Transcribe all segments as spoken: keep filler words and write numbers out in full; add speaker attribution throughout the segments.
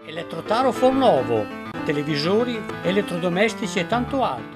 Speaker 1: Elettrotaro Fornovo, televisori, elettrodomestici e tanto altro.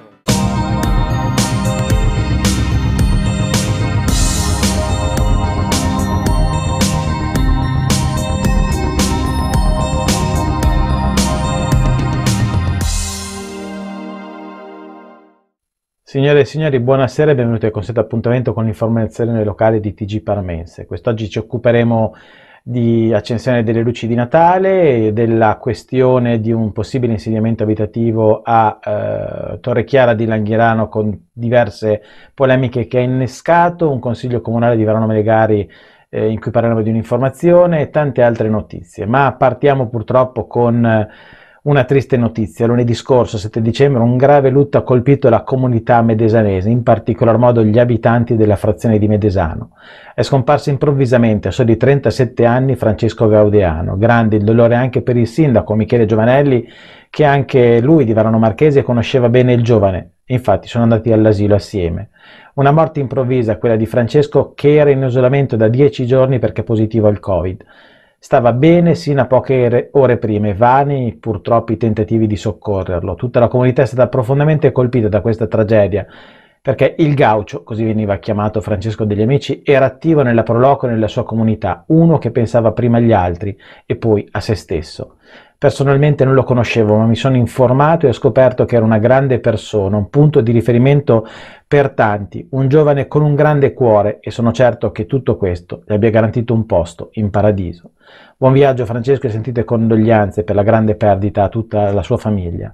Speaker 2: Signore e signori, buonasera e benvenuti al consueto appuntamento con l'informazione locale di T G Parmense. Quest'oggi ci occuperemo di accensione delle luci di Natale e della questione di un possibile insediamento abitativo a eh, Torre Chiara di Langhirano, con diverse polemiche che ha innescato, un consiglio comunale di Verano Melegari eh, in cui parleremo di un'informazione e tante altre notizie. Ma partiamo purtroppo con eh, una triste notizia. Lunedì scorso, sette dicembre, un grave lutto ha colpito la comunità medesanese, in particolar modo gli abitanti della frazione di Medesano. È scomparso improvvisamente a soli trentasette anni Francesco Gaudeano. Grande il dolore anche per il sindaco Michele Giovanelli, che anche lui di Varano Marchese conosceva bene il giovane. Infatti sono andati all'asilo assieme. Una morte improvvisa, quella di Francesco, che era in isolamento da dieci giorni perché positivo al Covid. Stava bene sino a poche ore prima, vani purtroppo i tentativi di soccorrerlo. Tutta la comunità è stata profondamente colpita da questa tragedia, perché il gaucho, così veniva chiamato Francesco degli Amici, era attivo nella proloco e nella sua comunità, uno che pensava prima agli altri e poi a se stesso. Personalmente non lo conoscevo, ma mi sono informato e ho scoperto che era una grande persona, un punto di riferimento per tanti, un giovane con un grande cuore, e sono certo che tutto questo gli abbia garantito un posto in paradiso. Buon viaggio Francesco e sentite condoglianze per la grande perdita a tutta la sua famiglia.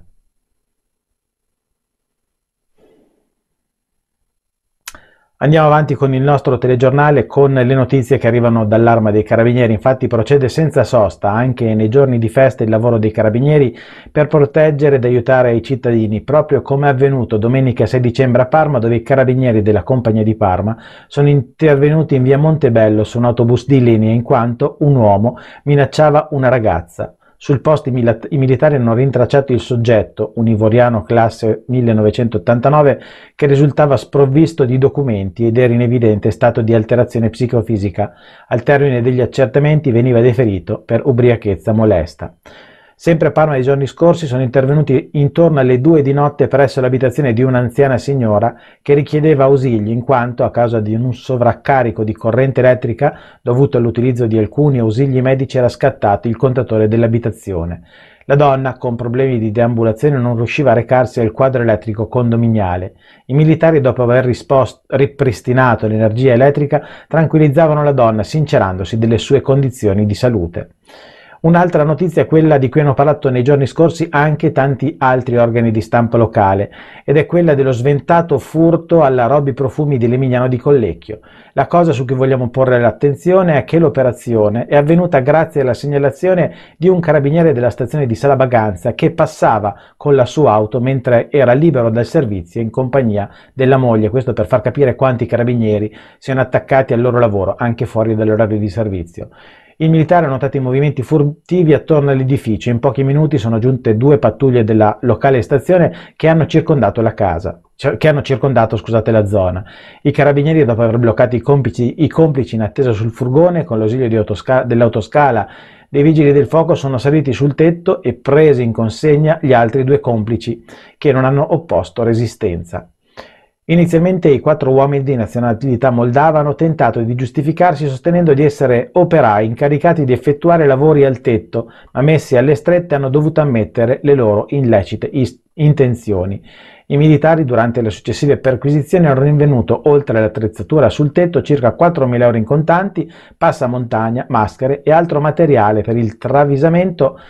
Speaker 2: Andiamo avanti con il nostro telegiornale con le notizie che arrivano dall'Arma dei Carabinieri. Infatti procede senza sosta anche nei giorni di festa il lavoro dei Carabinieri per proteggere ed aiutare i cittadini, proprio come è avvenuto domenica sei dicembre a Parma, dove i Carabinieri della Compagnia di Parma sono intervenuti in via Montebello su un autobus di linea in quanto un uomo minacciava una ragazza. Sul posto i, mil- i militari hanno rintracciato il soggetto, un ivoriano classe millenovecentottantanove, che risultava sprovvisto di documenti ed era in evidente stato di alterazione psicofisica. Al termine degli accertamenti veniva deferito per ubriachezza molesta. Sempre a Parma nei giorni scorsi sono intervenuti intorno alle due di notte presso l'abitazione di un'anziana signora che richiedeva ausili in quanto, a causa di un sovraccarico di corrente elettrica dovuto all'utilizzo di alcuni ausili medici, era scattato il contatore dell'abitazione. La donna, con problemi di deambulazione, non riusciva a recarsi al quadro elettrico condominiale. I militari, dopo aver risposto, ripristinato l'energia elettrica, tranquillizzavano la donna, sincerandosi delle sue condizioni di salute. Un'altra notizia è quella di cui hanno parlato nei giorni scorsi anche tanti altri organi di stampa locale, ed è quella dello sventato furto alla Robby Profumi di Lemignano di Collecchio. La cosa su cui vogliamo porre l'attenzione è che l'operazione è avvenuta grazie alla segnalazione di un carabiniere della stazione di Sala Baganza che passava con la sua auto mentre era libero dal servizio in compagnia della moglie, questo per far capire quanti carabinieri siano attaccati al loro lavoro anche fuori dall'orario di servizio. I militari hanno notato i movimenti furtivi attorno all'edificio. In pochi minuti sono giunte due pattuglie della locale stazione che hanno circondato la casa, cioè, che hanno circondato, scusate, la zona. I carabinieri, dopo aver bloccato i complici, i complici in attesa sul furgone, con l'ausilio di autosca- dell'autoscala dei vigili del fuoco, sono saliti sul tetto e presi in consegna gli altri due complici che non hanno opposto resistenza. Inizialmente i quattro uomini di nazionalità moldava hanno tentato di giustificarsi sostenendo di essere operai incaricati di effettuare lavori al tetto, ma messi alle strette hanno dovuto ammettere le loro illecite intenzioni. I militari durante le successive perquisizioni hanno rinvenuto, oltre all'attrezzatura sul tetto, circa quattromila euro in contanti, passamontagna, maschere e altro materiale per il travisamento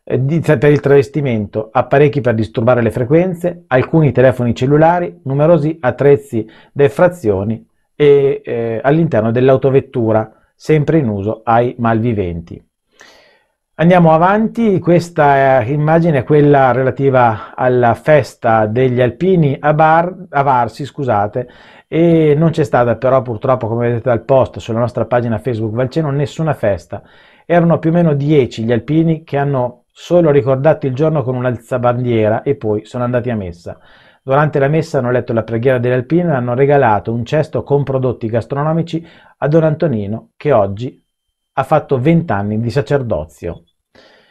Speaker 2: per il travestimento, apparecchi per disturbare le frequenze, alcuni telefoni cellulari, numerosi attrezzi defrazioni e eh, all'interno dell'autovettura, sempre in uso ai malviventi. Andiamo avanti, questa immagine è quella relativa alla festa degli alpini a, Bar, a Varsi, scusate, e non c'è stata però purtroppo, come vedete dal post sulla nostra pagina Facebook Valceno, nessuna festa. Erano più o meno dieci gli alpini che hanno solo ricordato il giorno con un'alzabandiera e poi sono andati a messa. Durante la messa hanno letto la preghiera delle alpine e hanno regalato un cesto con prodotti gastronomici a Don Antonino, che oggi ha fatto vent'anni di sacerdozio.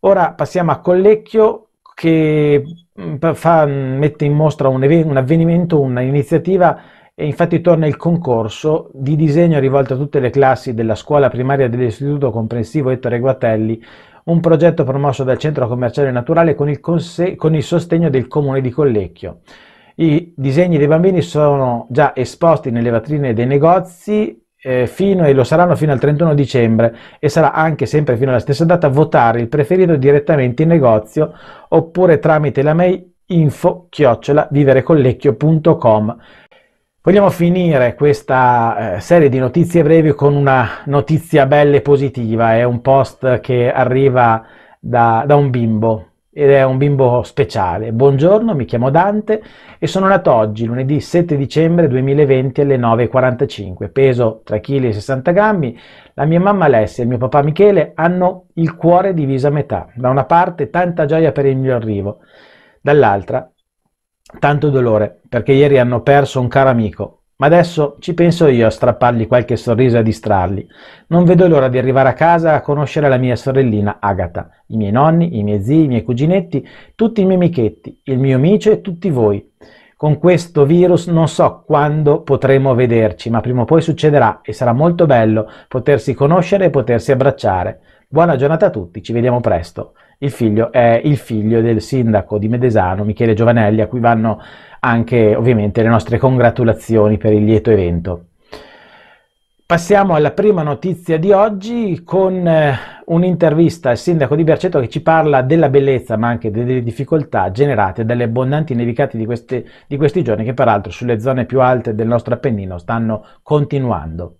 Speaker 2: Ora passiamo a Collecchio, che fa, mette in mostra un, un avvenimento, un'iniziativa, e infatti torna il concorso di disegno rivolto a tutte le classi della scuola primaria dell'Istituto Comprensivo Ettore Guatelli, un progetto promosso dal Centro Commerciale Naturale con il, con il sostegno del Comune di Collecchio. I disegni dei bambini sono già esposti nelle vetrine dei negozi eh, fino, e lo saranno fino al trentuno dicembre, e sarà anche sempre fino alla stessa data votare il preferito direttamente in negozio oppure tramite la mail info chiocciola viverecollecchio punto com. Vogliamo finire questa eh, serie di notizie brevi con una notizia bella e positiva. È un post che arriva da, da un bimbo, ed è un bimbo speciale. Buongiorno, mi chiamo Dante e sono nato oggi, lunedì sette dicembre duemilaventi alle nove e quarantacinque. Peso tre virgola sessanta grammi. La mia mamma Alessia e il mio papà Michele hanno il cuore diviso a metà. Da una parte tanta gioia per il mio arrivo, dall'altra tanto dolore, perché ieri hanno perso un caro amico, ma adesso ci penso io a strappargli qualche sorriso e a distrarli. Non vedo l'ora di arrivare a casa a conoscere la mia sorellina Agata, i miei nonni, i miei zii, i miei cuginetti, tutti i miei amichetti, il mio amico e tutti voi. Con questo virus non so quando potremo vederci, ma prima o poi succederà e sarà molto bello potersi conoscere e potersi abbracciare. Buona giornata a tutti, ci vediamo presto. Il figlio è il figlio del sindaco di Medesano, Michele Giovanelli, a cui vanno anche ovviamente le nostre congratulazioni per il lieto evento. Passiamo alla prima notizia di oggi con eh, un'intervista al sindaco di Berceto, che ci parla della bellezza ma anche delle difficoltà generate dalle abbondanti nevicate di, queste, di questi giorni, che peraltro sulle zone più alte del nostro Appennino stanno continuando.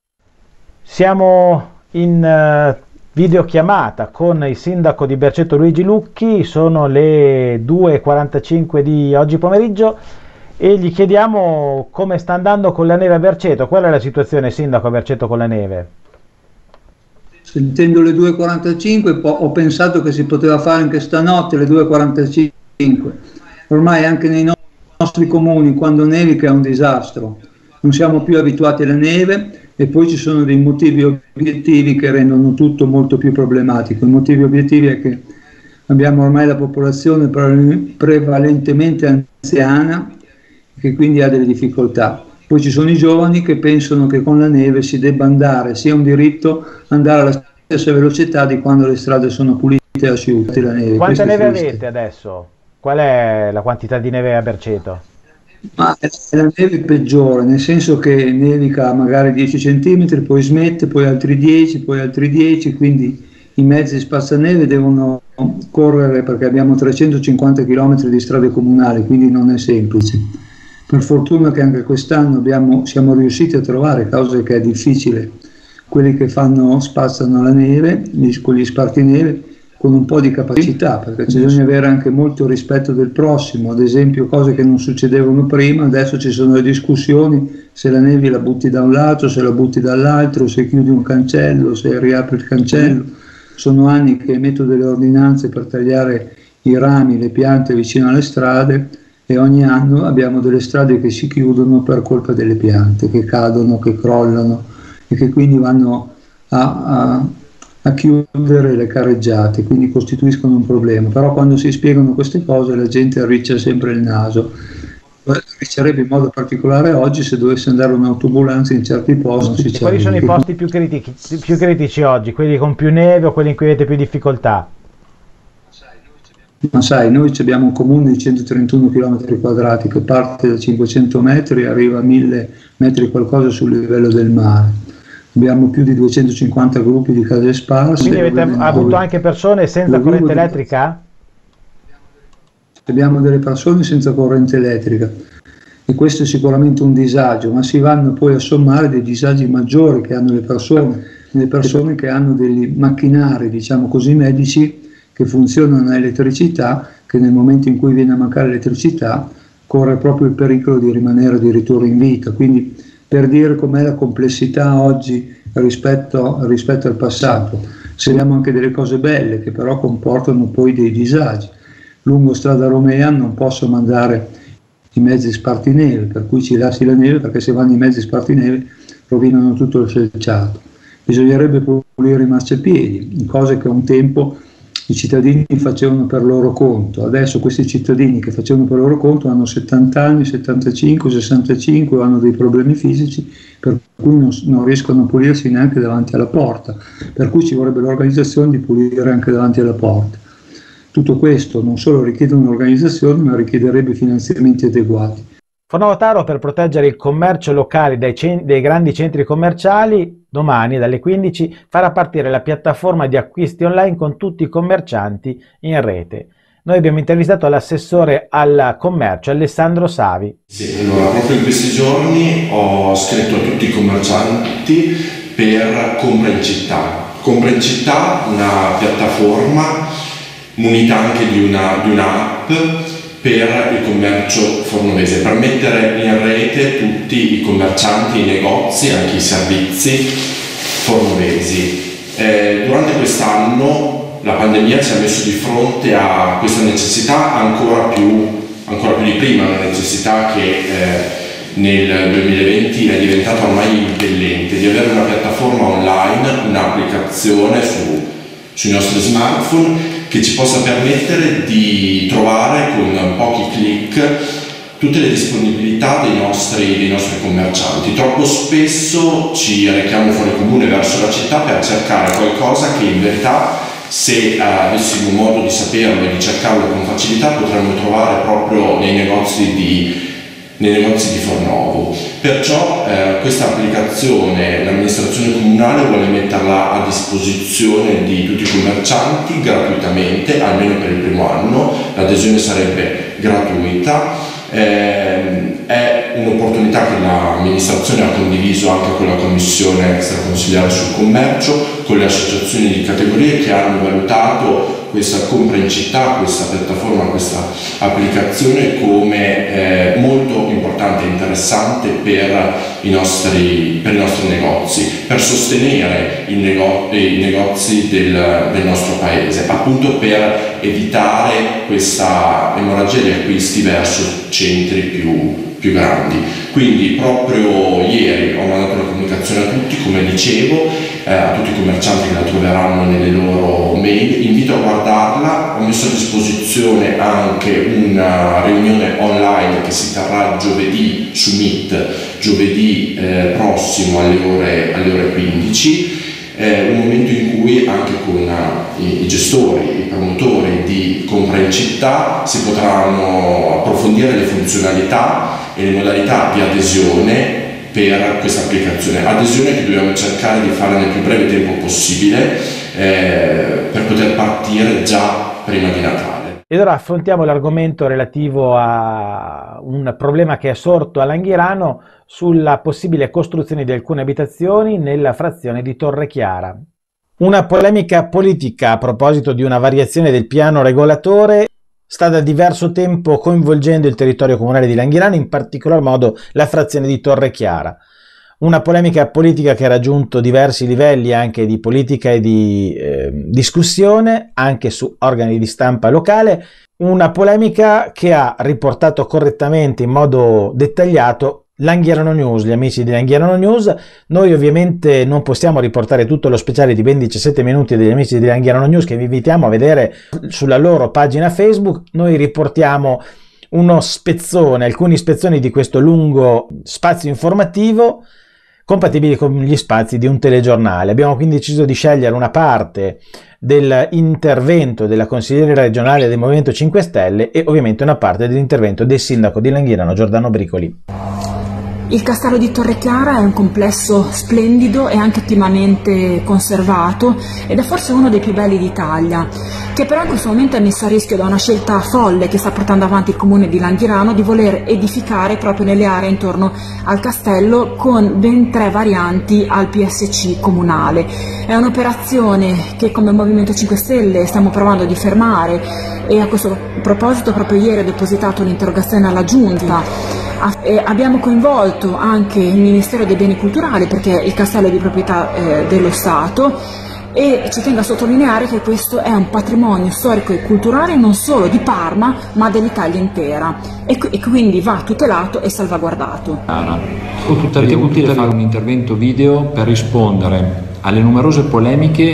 Speaker 2: Siamo in eh, videochiamata con il sindaco di Berceto Luigi Lucchi, sono le due e quarantacinque di oggi pomeriggio e gli chiediamo come sta andando con la neve a Berceto. Qual è la situazione, sindaco, a Berceto con la neve?
Speaker 3: Sentendo le due e quarantacinque ho pensato che si poteva fare anche stanotte le due e quarantacinque. Ormai anche nei nostri comuni quando nevica è un disastro, non siamo più abituati alla neve. E poi ci sono dei motivi obiettivi che rendono tutto molto più problematico. I motivi obiettivi è che abbiamo ormai la popolazione prevalentemente anziana, che quindi ha delle difficoltà. Poi ci sono i giovani che pensano che con la neve si debba andare, sia un diritto andare alla stessa velocità di quando le strade sono pulite e asciutte la neve.
Speaker 2: Quanta neve avete adesso? Qual è la quantità di neve a Berceto?
Speaker 3: Ma è la neve peggiore, nel senso che nevica magari dieci centimetri, poi smette, poi altri dieci, poi altri dieci, quindi i mezzi spazzaneve devono correre perché abbiamo trecentocinquanta chilometri di strade comunali, quindi non è semplice. Per fortuna che anche quest'anno abbiamo, siamo riusciti a trovare, causa che è difficile, quelli che fanno, spazzano la neve, gli, con gli spartineve, con un po' di capacità, perché bisogna avere anche molto rispetto del prossimo, ad esempio cose che non succedevano prima. Adesso ci sono le discussioni se la neve la butti da un lato, se la butti dall'altro, se chiudi un cancello, se riapri il cancello. Sono anni che emetto delle ordinanze per tagliare i rami, le piante vicino alle strade, e ogni anno abbiamo delle strade che si chiudono per colpa delle piante, che cadono, che crollano e che quindi vanno a, a a chiudere le carreggiate, quindi costituiscono un problema. Però quando si spiegano queste cose la gente arriccia sempre il naso. Arriccerebbe in modo particolare oggi se dovesse andare un'autoambulanza in certi posti.
Speaker 2: E quali sono i posti più critici, più critici oggi? Quelli con più neve o quelli in cui avete più difficoltà?
Speaker 3: Ma sai, noi abbiamo un comune di centotrentuno chilometri quadrati che parte da cinquecento metri e arriva a mille metri qualcosa sul livello del mare. Abbiamo più di duecentocinquanta gruppi di case sparse.
Speaker 2: Quindi avete dove, avuto dove, anche persone senza corrente elettrica?
Speaker 3: Abbiamo delle persone senza corrente elettrica e questo è sicuramente un disagio, ma si vanno poi a sommare dei disagi maggiori che hanno le persone, le persone che hanno dei macchinari, diciamo così, medici, che funzionano a elettricità, che nel momento in cui viene a mancare l'elettricità corre proprio il pericolo di rimanere addirittura in vita. Quindi, per dire com'è la complessità oggi rispetto, rispetto al passato. Seguiamo anche delle cose belle che però comportano poi dei disagi. Lungo strada Romea non posso mandare i mezzi spartineve, per cui ci lasci la neve, perché se vanno i mezzi spartineve rovinano tutto il selciato. Bisognerebbe pulire i marciapiedi, cose che un tempo i cittadini facevano per loro conto. Adesso questi cittadini che facevano per loro conto hanno settanta anni, settantacinque, sessantacinque, hanno dei problemi fisici per cui non, non riescono a pulirsi neanche davanti alla porta, per cui ci vorrebbe l'organizzazione di pulire anche davanti alla porta. Tutto questo non solo richiede un'organizzazione, ma richiederebbe finanziamenti adeguati.
Speaker 2: Fornovo-Taro, per proteggere il commercio locale dai, dai grandi centri commerciali, domani dalle quindici farà partire la piattaforma di acquisti online con tutti i commercianti in rete. Noi abbiamo intervistato l'assessore al commercio Alessandro Savi.
Speaker 4: Sì, allora proprio in questi giorni ho scritto a tutti i commercianti per Compra in Città. Compra in Città, una piattaforma munita anche di una, di un'app per il commercio fornovese, per mettere in rete tutti i commercianti, i negozi, anche i servizi fornovesi. Eh, durante quest'anno la pandemia ci ha messo di fronte a questa necessità ancora più, ancora più di prima, una necessità che eh, nel duemilaventi è diventata ormai impellente, di avere una piattaforma online, un'applicazione su, sui nostri smartphone che ci possa permettere di trovare con pochi clic tutte le disponibilità dei nostri, dei nostri commercianti. Troppo spesso ci rechiamo fuori comune verso la città per cercare qualcosa che in verità, se eh, avessimo modo di saperlo e di cercarlo con facilità, potremmo trovare proprio nei negozi di nei negozi di Fornovo. Perciò eh, questa applicazione l'amministrazione comunale vuole metterla a disposizione di tutti i commercianti gratuitamente, almeno per il primo anno. L'adesione sarebbe gratuita. Eh, è un'opportunità che l'amministrazione ha condiviso anche con la commissione extraconsiliare sul commercio, con le associazioni di categorie che hanno valutato questa Compra in Città, questa piattaforma, questa applicazione come eh, molto importante e interessante per i nostri, per i nostri negozi, per sostenere i, nego i negozi del, del nostro paese, appunto per evitare questa emorragia di acquisti verso centri più, più grandi. Quindi proprio ieri ho mandato una comunicazione a tutti, come dicevo, eh, a tutti i commercianti che la troveranno nelle loro mail. Invito a guardarla, ho messo a disposizione anche una riunione online che si terrà giovedì su Meet, giovedì eh, prossimo alle ore, alle ore quindici. Eh, un momento in cui anche con uh, i, i gestori, i promotori di Compra in Città si potranno approfondire le funzionalità e le modalità di adesione per questa applicazione. Adesione che dobbiamo cercare di fare nel più breve tempo possibile eh, per poter partire già prima di Natale.
Speaker 2: Ed ora affrontiamo l'argomento relativo a un problema che è sorto a Langhirano sulla possibile costruzione di alcune abitazioni nella frazione di Torrechiara. Una polemica politica a proposito di una variazione del piano regolatore sta da diverso tempo coinvolgendo il territorio comunale di Langhirano, in particolar modo la frazione di Torrechiara. Una polemica politica che ha raggiunto diversi livelli anche di politica e di eh, discussione, anche su organi di stampa locale, una polemica che ha riportato correttamente in modo dettagliato Langhirano News, gli amici di Langhirano News. Noi ovviamente non possiamo riportare tutto lo speciale di ben diciassette minuti degli amici di Langhirano News, che vi invitiamo a vedere sulla loro pagina Facebook. Noi riportiamo uno spezzone, alcuni spezzoni di questo lungo spazio informativo compatibili con gli spazi di un telegiornale. Abbiamo quindi deciso di scegliere una parte dell'intervento della consigliera regionale del Movimento cinque Stelle e ovviamente una parte dell'intervento del sindaco di Langhirano Giordano Bricoli.
Speaker 5: Il castello di Torrechiara è un complesso splendido e anche ottimamente conservato ed è forse uno dei più belli d'Italia, che però in questo momento è messo a rischio da una scelta folle che sta portando avanti il comune di Langhirano di voler edificare proprio nelle aree intorno al castello con ben tre varianti al P S C comunale. È un'operazione che come Movimento cinque Stelle stiamo provando di fermare e a questo proposito proprio ieri ho depositato un'interrogazione alla Giunta. E abbiamo coinvolto anche il Ministero dei Beni Culturali perché il castello è di proprietà eh, dello Stato e ci tengo a sottolineare che questo è un patrimonio storico e culturale non solo di Parma ma dell'Italia intera e, e quindi va tutelato e salvaguardato.
Speaker 6: Ho tuttavia utile fare un intervento video per rispondere alle numerose polemiche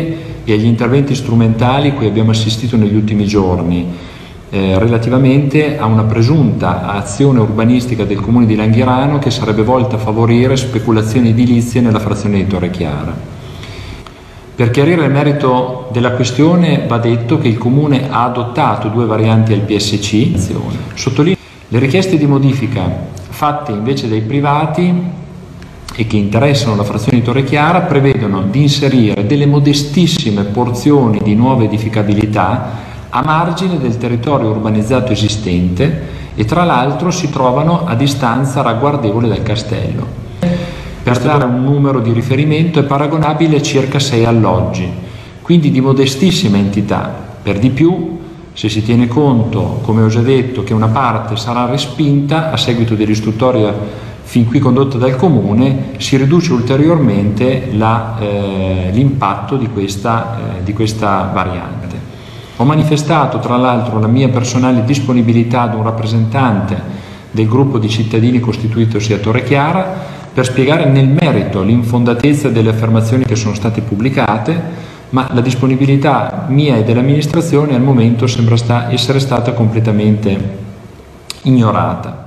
Speaker 6: e agli interventi strumentali cui abbiamo assistito negli ultimi giorni eh, relativamente a una presunta azione urbanistica del Comune di Langhirano che sarebbe volta a favorire speculazioni edilizie nella frazione di Torrechiara. Per chiarire il merito della questione va detto che il Comune ha adottato due varianti al P S C. Sottolineo le richieste di modifica fatte invece dai privati e che interessano la frazione di Torrechiara prevedono di inserire delle modestissime porzioni di nuova edificabilità a margine del territorio urbanizzato esistente e tra l'altro si trovano a distanza ragguardevole dal castello. Per dare un numero di riferimento è paragonabile a circa sei alloggi, quindi di modestissima entità. Per di più, se si tiene conto, come ho già detto, che una parte sarà respinta a seguito dell'istruttoria fin qui condotta dal Comune, si riduce ulteriormente eh, l'impatto di questa, eh, di questa variante. Ho manifestato tra l'altro la mia personale disponibilità ad un rappresentante del gruppo di cittadini costituitosi a Torrechiara per spiegare nel merito l'infondatezza delle affermazioni che sono state pubblicate, ma la disponibilità mia e dell'amministrazione al momento sembra sta- essere stata completamente ignorata.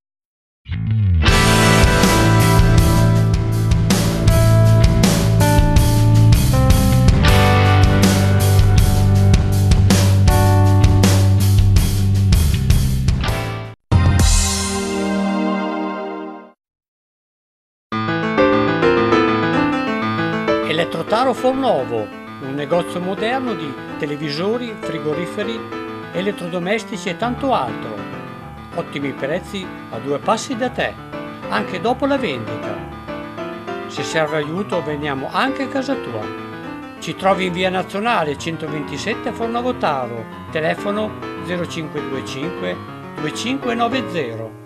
Speaker 1: Elettrotaro Fornovo, un negozio moderno di televisori, frigoriferi, elettrodomestici e tanto altro. Ottimi prezzi a due passi da te, anche dopo la vendita. Se serve aiuto veniamo anche a casa tua. Ci trovi in via Nazionale centoventisette Fornovo Taro, telefono zero cinque due cinque due cinque nove zero.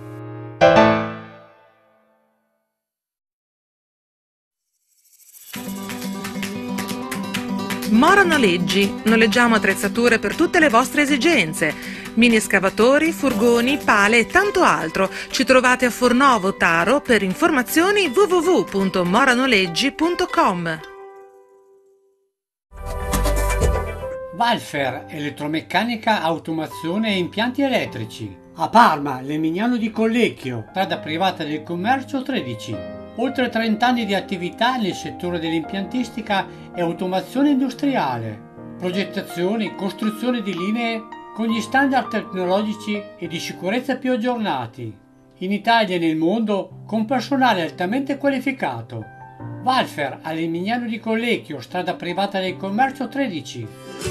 Speaker 7: Mora Noleggi, noleggiamo attrezzature per tutte le vostre esigenze, mini escavatori, furgoni, pale e tanto altro. Ci trovate a Fornovo Taro. Per informazioni w w w punto moranoleggi punto com.
Speaker 1: Valfer, elettromeccanica, automazione e impianti elettrici. A Parma, Lemignano di Collecchio, strada privata del commercio tredici. Oltre trenta anni di attività nel settore dell'impiantistica e automazione industriale, progettazione, costruzione di linee con gli standard tecnologici e di sicurezza più aggiornati, in Italia e nel mondo con personale altamente qualificato. Valfer a Lemignano di Collecchio, strada privata del commercio tredici.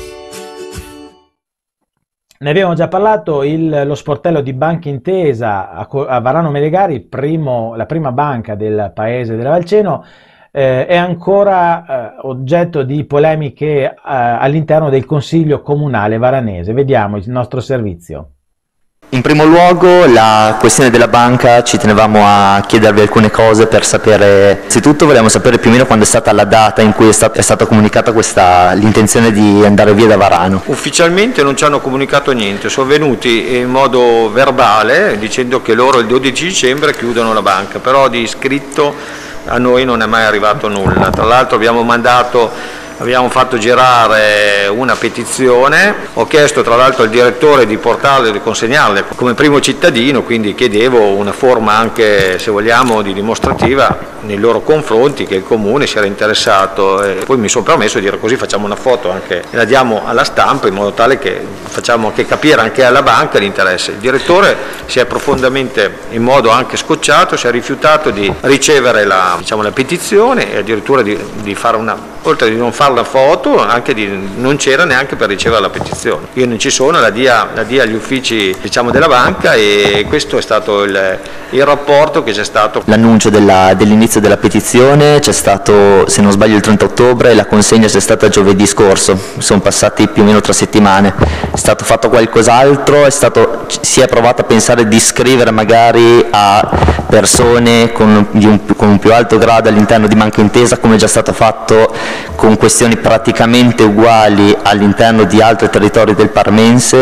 Speaker 2: Ne abbiamo già parlato, il, lo sportello di Banca Intesa a, a Varano Melegari, primo, la prima banca del paese della Valceno, eh, è ancora eh, oggetto di polemiche eh, all'interno del Consiglio Comunale varanese. Vediamo il nostro servizio.
Speaker 8: In primo luogo la questione della banca, ci tenevamo a chiedervi alcune cose per sapere, innanzitutto vogliamo sapere più o meno quando è stata la data in cui è, stat- è stata comunicata questa, l'intenzione di andare via da Varano.
Speaker 9: Ufficialmente non ci hanno comunicato niente, sono venuti in modo verbale dicendo che loro il dodici dicembre chiudono la banca, però di scritto a noi non è mai arrivato nulla. Tra l'altro abbiamo mandato Abbiamo fatto girare una petizione, ho chiesto tra l'altro al direttore di portarla e di consegnarla come primo cittadino, quindi chiedevo una forma anche, se vogliamo, di dimostrativa nei loro confronti che il comune si era interessato, e poi mi sono permesso di dire così facciamo una foto anche e la diamo alla stampa in modo tale che facciamo anche capire anche alla banca l'interesse. Il direttore si è profondamente, in modo anche scocciato, si è rifiutato di ricevere la, diciamo, la petizione e addirittura di, di fare una, oltre di non fare la foto, anche di, non c'era neanche per ricevere la petizione. Io non ci sono, la dia, la dia agli uffici, diciamo, della banca, e questo è stato il, il rapporto che c'è stato.
Speaker 8: L'annuncio della, dell'inizio della petizione c'è stato, se non sbaglio, il trenta ottobre, la consegna c'è stata giovedì scorso, sono passati più o meno tre settimane. È stato fatto qualcos'altro? È stato, si è provato a pensare di scrivere magari a persone con, di un, con un più alto grado all'interno di Banca Intesa, come è già stato fatto con questioni praticamente uguali all'interno di altri territori del Parmense?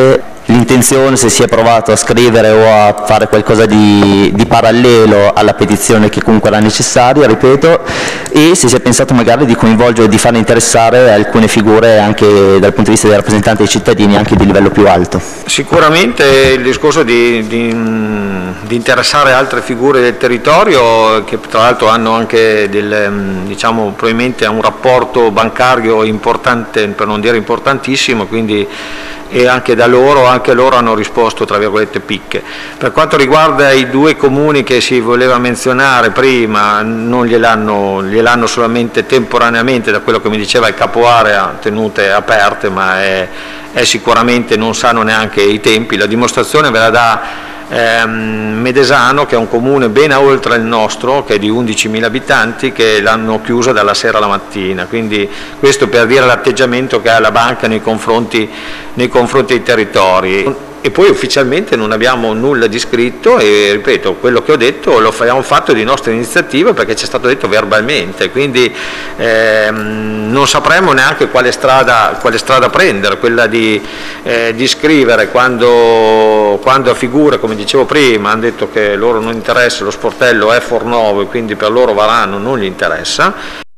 Speaker 8: l'intenzione, se si è provato a scrivere o a fare qualcosa di, di parallelo alla petizione che comunque era necessaria, ripeto, e se si è pensato magari di coinvolgere, di farne interessare alcune figure anche dal punto di vista dei rappresentanti dei cittadini, anche di livello più alto.
Speaker 9: Sicuramente il discorso di, di, di interessare altre figure del territorio, che tra l'altro hanno anche del, diciamo, probabilmente un rapporto bancario importante, per non dire importantissimo, quindi e anche da loro, anche loro hanno risposto tra virgolette picche. Per quanto riguarda i due comuni che si voleva menzionare prima, non gliel'hanno gliel'hanno solamente temporaneamente, da quello che mi diceva il capo area, tenute aperte, ma è, è sicuramente non sanno neanche i tempi. La dimostrazione ve la dà ehm, Medesano, che è un comune ben oltre il nostro, che è di undicimila abitanti, che l'hanno chiusa dalla sera alla mattina, quindi questo per dire l'atteggiamento che ha la banca nei confronti, nei confronti dei territori. E poi ufficialmente non abbiamo nulla di scritto e, ripeto, quello che ho detto lo abbiamo fatto di nostra iniziativa perché ci è stato detto verbalmente, quindi ehm, non sapremo neanche quale strada, quale strada prendere, quella di, eh, di scrivere quando, quando a figure, come dicevo prima, hanno detto che loro non interessa, lo sportello è Fornovo e quindi per loro Varano non gli interessa.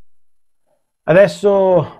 Speaker 2: Adesso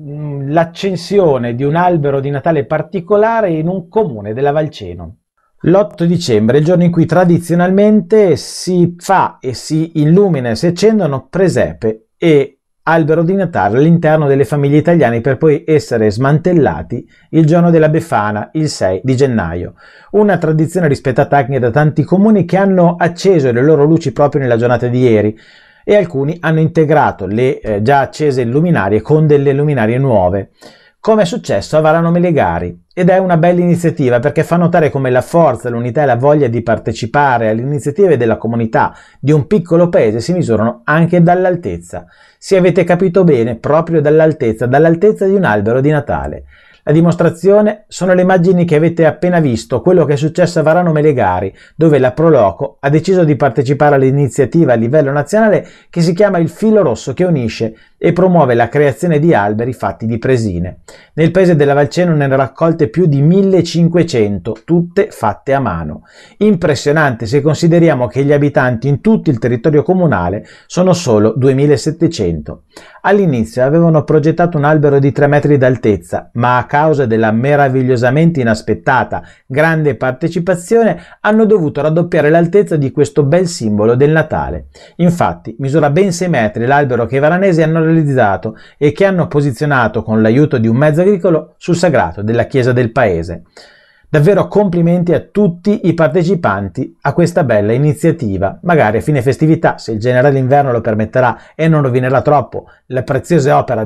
Speaker 2: l'accensione di un albero di Natale particolare in un comune della Valceno. L'otto dicembre è il giorno in cui tradizionalmente si fa e si illumina e si accendono presepe e albero di Natale all'interno delle famiglie italiane per poi essere smantellati il giorno della Befana, il sei di gennaio. Una tradizione rispettata anche da tanti comuni che hanno acceso le loro luci proprio nella giornata di ieri, e alcuni hanno integrato le eh, già accese luminarie con delle luminarie nuove, come è successo a Varano Melegari, ed è una bella iniziativa perché fa notare come la forza, l'unità e la voglia di partecipare alle iniziative della comunità di un piccolo paese si misurano anche dall'altezza. Se avete capito bene, proprio dall'altezza, dall'altezza di un albero di Natale. La dimostrazione sono le immagini che avete appena visto, quello che è successo a Varano Melegari, dove la Proloco ha deciso di partecipare all'iniziativa a livello nazionale che si chiama il Filo Rosso, che unisce e promuove la creazione di alberi fatti di presine. Nel paese della Valceno ne hanno raccolte più di millecinquecento, tutte fatte a mano. Impressionante se consideriamo che gli abitanti in tutto il territorio comunale sono solo duemilasettecento. All'inizio avevano progettato un albero di tre metri d'altezza, ma a causa della meravigliosamente inaspettata grande partecipazione hanno dovuto raddoppiare l'altezza di questo bel simbolo del Natale. Infatti misura ben sei metri l'albero che i varanesi hanno realizzato e che hanno posizionato con l'aiuto di un mezzo agricolo sul sagrato della chiesa del paese. Davvero complimenti a tutti i partecipanti a questa bella iniziativa. Magari a fine festività, se il generale inverno lo permetterà e non rovinerà troppo la preziosa opera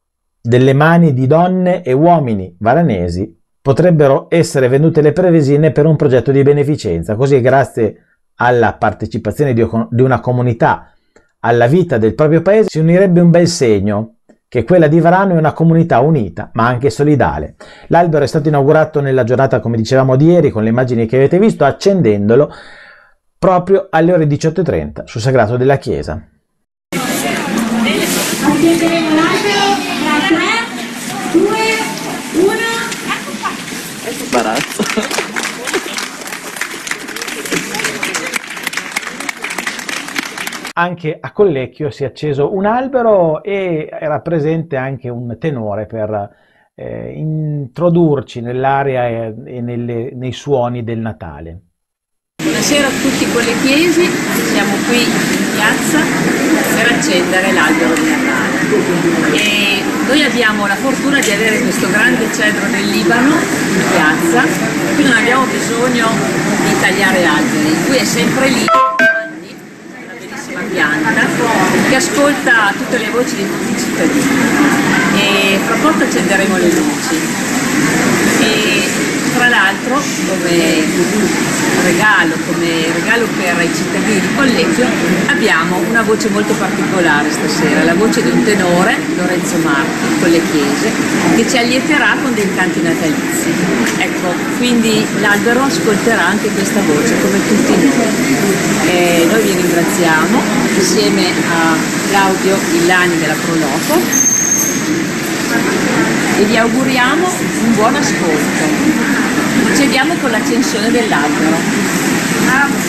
Speaker 2: delle mani di donne e uomini varanesi, potrebbero essere vendute le prevesine per un progetto di beneficenza, così grazie alla partecipazione di una comunità alla vita del proprio paese si unirebbe un bel segno, che quella di Varano è una comunità unita ma anche solidale. L'albero è stato inaugurato nella giornata, come dicevamo, di ieri, con le immagini che avete visto, accendendolo proprio alle ore diciotto e trenta sul sagrato della chiesa.
Speaker 10: Accenderemo l'albero tra tre, due, uno. Che imbarazzo.
Speaker 2: Anche a Collecchio si è acceso un albero e era presente anche un tenore per eh, introdurci nell'area e, e nelle, nei suoni del Natale.
Speaker 11: Buonasera a tutti collecchiesi, siamo qui in piazza per accendere l'albero di Natale. E noi abbiamo la fortuna di avere questo grande cedro del Libano in piazza, quindi non abbiamo bisogno di tagliare alberi, lui è sempre lì. Pianta che ascolta tutte le voci di tutti i cittadini e fra poco accenderemo le luci e tra l'altro come regalo, come regalo per i cittadini di Collecchio abbiamo una voce molto particolare stasera, la voce di un tenore, Lorenzo Marchi, collecchiese, che ci allieterà con dei canti natalizi. Ecco, quindi l'albero ascolterà anche questa voce come tutti noi. E noi vi ringraziamo insieme a Claudio Villani della Proloco e vi auguriamo un buon ascolto. Procediamo l'accensione dell'albero.
Speaker 10: Bravo.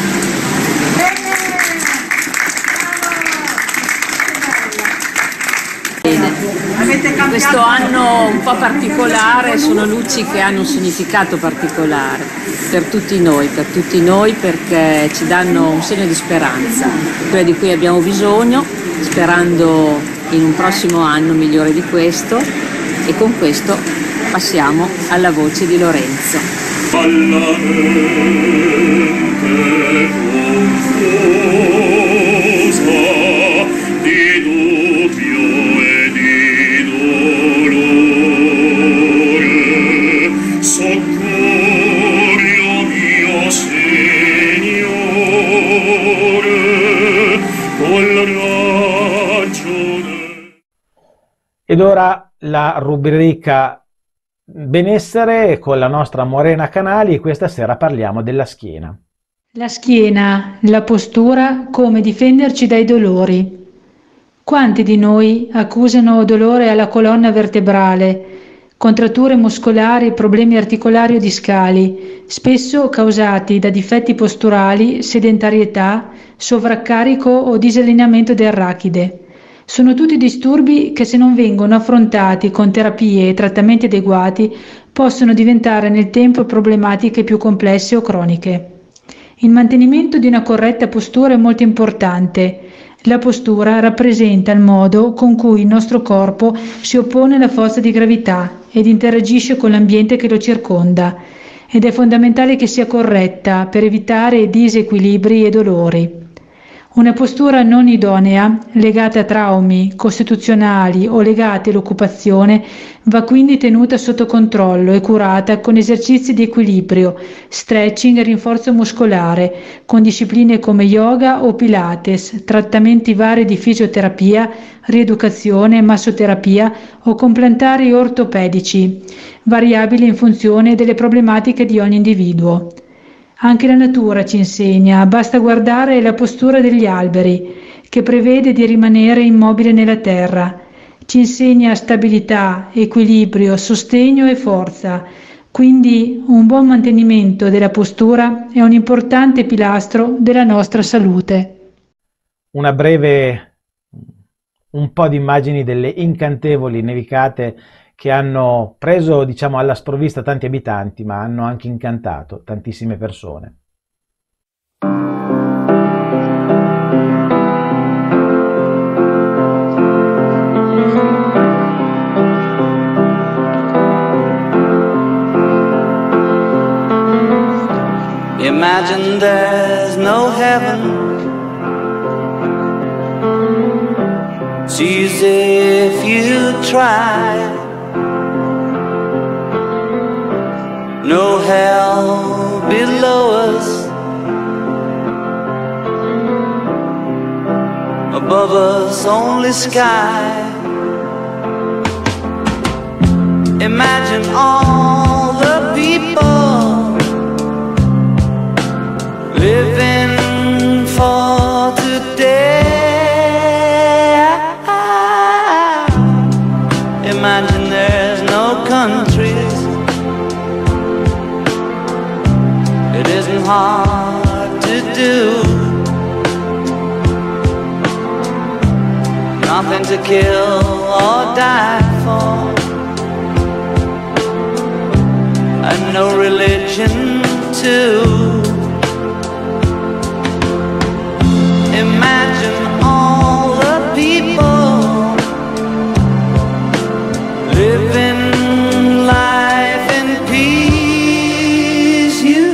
Speaker 11: Questo anno un po' particolare sono luci che hanno un significato particolare per tutti noi, per tutti noi perché ci danno un segno di speranza, quello di cui abbiamo bisogno, sperando in un prossimo anno migliore di questo, e con questo passiamo alla voce di Lorenzo.
Speaker 12: Alla mente confusa di dubbio e di dolore, soccorri, o mio Signore, col ragione.
Speaker 2: Ed ora la rubrica benessere con la nostra Morena Canali. Questa sera parliamo della schiena.
Speaker 13: La schiena, la postura, come difenderci dai dolori. Quanti di noi accusano dolore alla colonna vertebrale, contratture muscolari, problemi articolari o discali, spesso causati da difetti posturali, sedentarietà, sovraccarico o disallineamento del rachide. Sono tutti disturbi che, se non vengono affrontati con terapie e trattamenti adeguati, possono diventare nel tempo problematiche più complesse o croniche. Il mantenimento di una corretta postura è molto importante. La postura rappresenta il modo con cui il nostro corpo si oppone alla forza di gravità ed interagisce con l'ambiente che lo circonda, ed è fondamentale che sia corretta per evitare disequilibri e dolori. Una postura non idonea, legata a traumi costituzionali o legati all'occupazione, va quindi tenuta sotto controllo e curata con esercizi di equilibrio, stretching e rinforzo muscolare, con discipline come yoga o pilates, trattamenti vari di fisioterapia, rieducazione, massoterapia o con plantari ortopedici, variabili in funzione delle problematiche di ogni individuo. Anche la natura ci insegna, basta guardare la postura degli alberi, che prevede di rimanere immobile nella terra. Ci insegna stabilità, equilibrio, sostegno e forza. Quindi un buon mantenimento della postura è un importante pilastro della nostra salute.
Speaker 2: Una breve, un po' di immagini delle incantevoli nevicate che hanno preso, diciamo, alla sprovvista tanti abitanti, ma hanno anche incantato tantissime persone.
Speaker 14: Imagine there's no heaven. See as if you try. No hell below us, above us only sky. Imagine all the people living for today. Imagine there's no countries. It isn't hard to do. Nothing to kill or die for, and no religion too. Imagine all the people living life in peace. You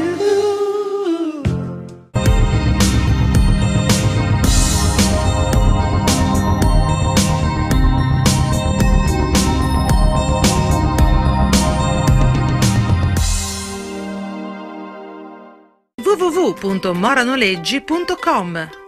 Speaker 7: w w w punto moranoleggi punto com